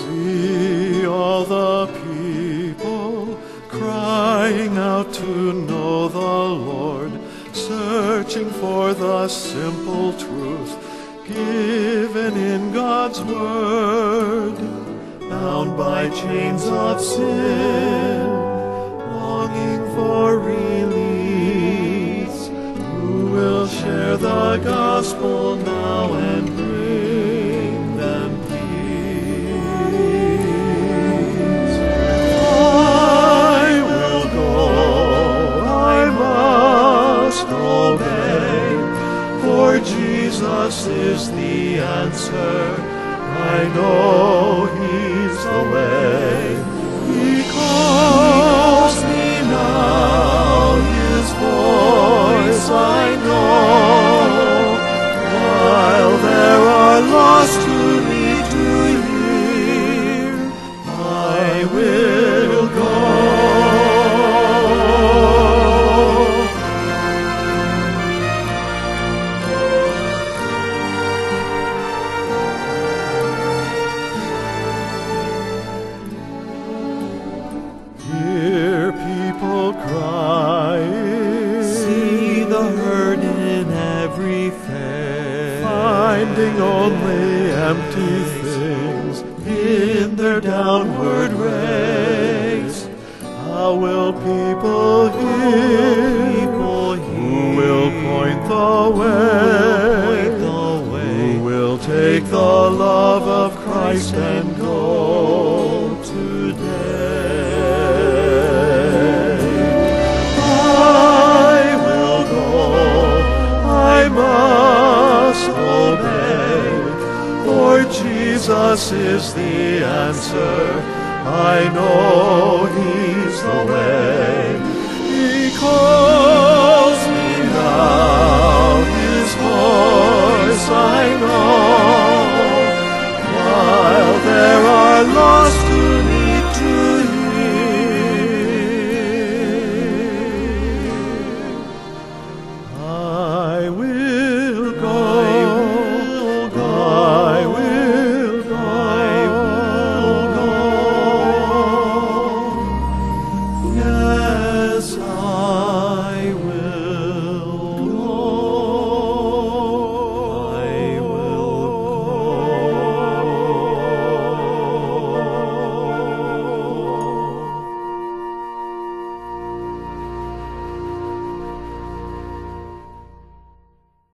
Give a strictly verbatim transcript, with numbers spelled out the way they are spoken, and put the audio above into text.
See all the people crying out to know the Lord, searching for the simple truth given in God's word, bound by chains of sin, longing for release. Who will share the gospel now and bring them peace? I will go, I must obey, for Jesus is the answer. I know He's the way. He calls me now, His voice I know. While there are lost who need to hear, I will go. Hear people crying, See the hurt in every face, finding only empty things in their downward race. How will people hear? People Who will point the way? point the way. Who will take the love of Christ and go today? I will go, I must obey, for Jesus is the answer. I know He's the way. He calls me now, His voice I know. While there are lost